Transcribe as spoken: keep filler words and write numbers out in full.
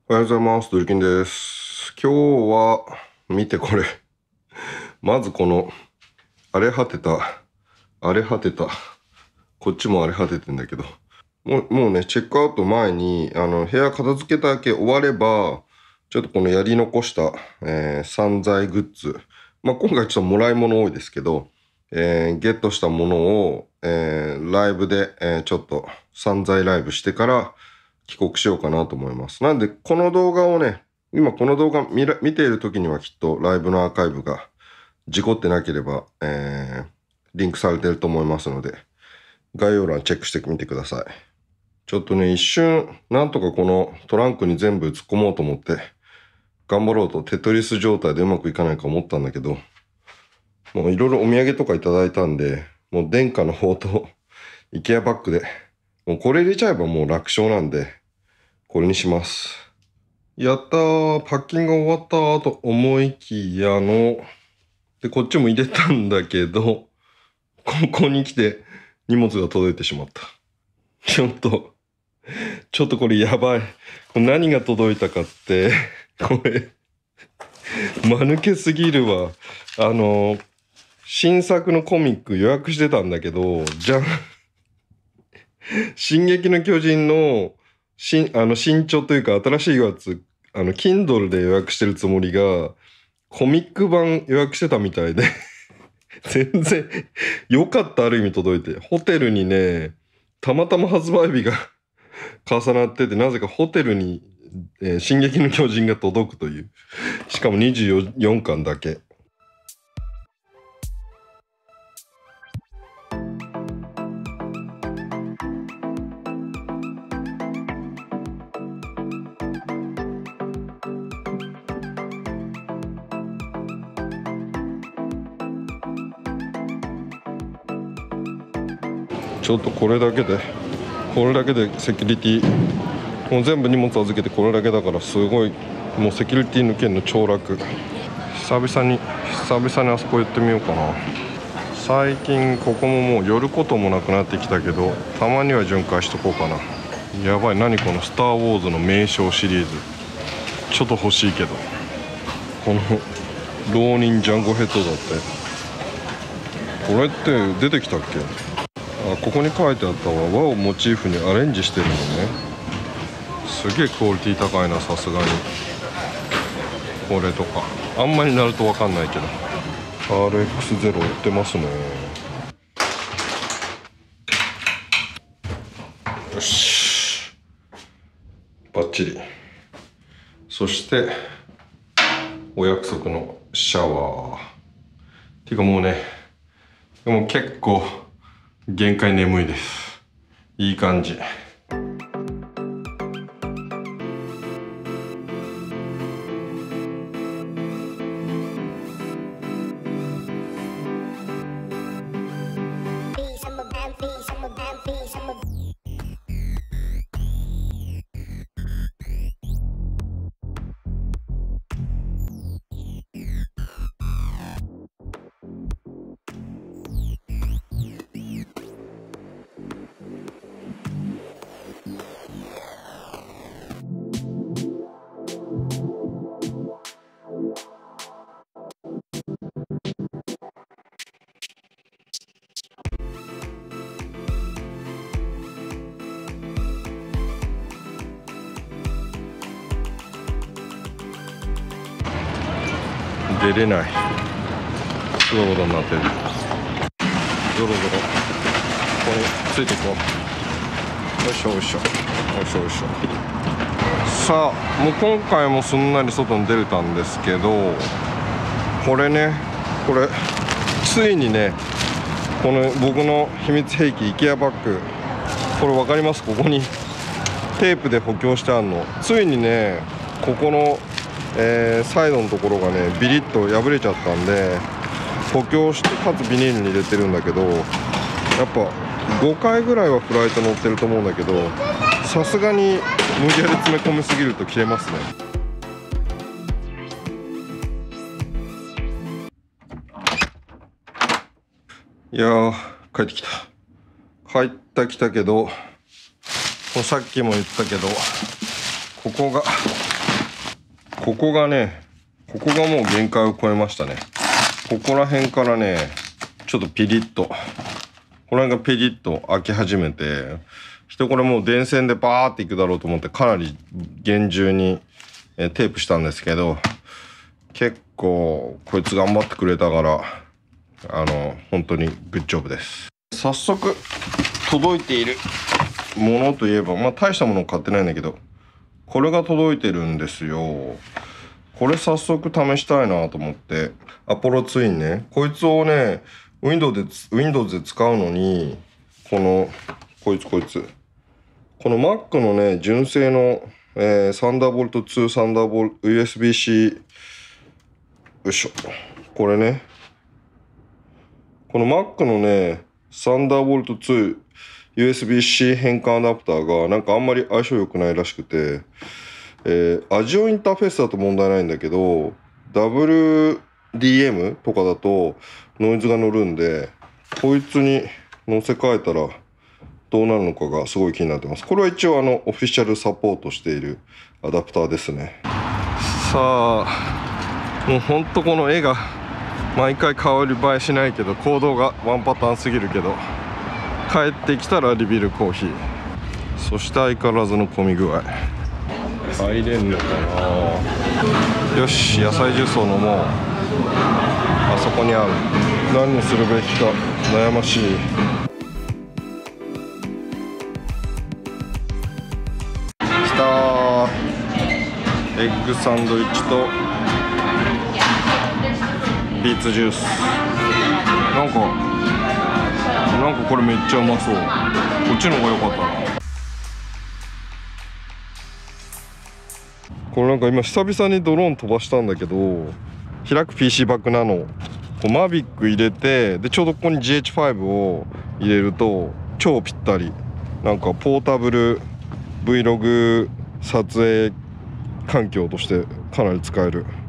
おはようございます。ドリキンです。今日は、見てこれ。まずこの、荒れ果てた、荒れ果てた、こっちも荒れ果ててんだけど、もうもうね、チェックアウト前に、あの、部屋片付けだけ終われば、ちょっとこのやり残した、えー、散財グッズ。まあ、今回ちょっともらい物多いですけど、えー、ゲットしたものを、えー、ライブで、えー、ちょっと散財ライブしてから帰国しようかなと思います。なんで、この動画をね、今この動画見ら見ている時にはきっとライブのアーカイブが事故ってなければ、えー、リンクされてると思いますので、概要欄チェックしてみてください。ちょっとね、一瞬、なんとかこのトランクに全部突っ込もうと思って、頑張ろうとテトリス状態でうまくいかないか思ったんだけど、もういろいろお土産とかいただいたんで、もう殿下の方とイケアバッグで、もうこれ入れちゃえばもう楽勝なんで、これにします。やったー、パッキング終わったーと思いきやの、で、こっちも入れたんだけど、ここに来て荷物が届いてしまった。ちょっと、ちょっとこれやばい。何が届いたかって、これ、間抜けすぎるわ。あの、新作のコミック予約してたんだけど、じゃん、進撃の巨人の、新、あの、新著というか新しいやつ、あの、Kindle で予約してるつもりが、コミック版予約してたみたいで、全然、良かった、ある意味届いて。ホテルにね、たまたま発売日が重なってて、なぜかホテルに、えー、進撃の巨人が届くという。しかもにじゅうよんかんだけ。ちょっとこれだけで、これだけでセキュリティ、もう全部荷物預けてこれだけだからすごい、もうセキュリティ抜けるの超楽。久々に、久々にあそこ行ってみようかな。最近ここももう寄ることもなくなってきたけど、たまには巡回しとこうかな。やばい、何このスター・ウォーズの名称シリーズ。ちょっと欲しいけど。この、浪人ジャンゴヘッドだって。これって出てきたっけ？あ、ここに書いてあったわ。和をモチーフにアレンジしてるのね。すげえクオリティ高いな、さすがに。これとかあんまりなると分かんないけど アールエックスゼロ 売ってますね。よし、バッチリ。そしてお約束のシャワーっていうか、もうね、でも結構限界眠いです。いい感じ。出れない。すごいことになってる。ゾロゾロここについていこう。よいしょよいしょよいしょよいしょ。さあ、もう今回もすんなり外に出れたんですけど、これね、これついにね、この僕の秘密兵器イケアバッグ、これ分かります？ここにテープで補強してあるの。ついにね、ここのえー、サイドのところがねビリッと破れちゃったんで補強して、かつビニールに入れてるんだけど、やっぱごかいぐらいはフライト乗ってると思うんだけど、さすがに無理やり詰め込みすぎると切れますね。いやー、帰ってきた帰ってきたけど、さっきも言ったけど、ここがここがね、ここがもう限界を超えましたね。ここら辺からね、ちょっとピリッと、この辺がピリッと開き始めて、人これもう電線でバーっていくだろうと思ってかなり厳重にテープしたんですけど、結構こいつ頑張ってくれたから、あの、本当にグッジョブです。早速届いているものといえば、まあ大したもの買ってないんだけど、これが届いてるんですよ。これ早速試したいなと思って、アポロツインね、こいつをね、Windows で、Windows で使うのに、この、こいつこいつ。この Mac のね、純正の、えー、サンダーボルトツー、サンダーボルト、ユーエスビー-C、よいしょ。これね。この Mac のね、サンダーボルトツー、ユーエスビー-C 変換アダプターがなんかあんまり相性良くないらしくて、えー、アジオインターフェースだと問題ないんだけど、ダブリューディーエム とかだとノイズが乗るんで、こいつに乗せ替えたらどうなるのかがすごい気になってます。これは一応あのオフィシャルサポートしているアダプターですね。さあ、もうほんとこの絵が毎回香り映えしないけど、行動がワンパターンすぎるけど、帰ってきたらリビルコーヒー。そして相変わらずの混み具合。入れんのかな。よし、野菜ジュースを飲もう。あそこにある。何にするべきか悩ましい。きたー。エッグサンドイッチとビーツジュース。なんかなんかこれめっちゃうまそう。こっちの方が良かったな。これなんか今久々にドローン飛ばしたんだけど、開く ピーシー バッグなの。こうマビック入れて、でちょうどここに ジーエイチファイブ を入れると超ぴったり。なんかポータブル Vlog 撮影環境としてかなり使える。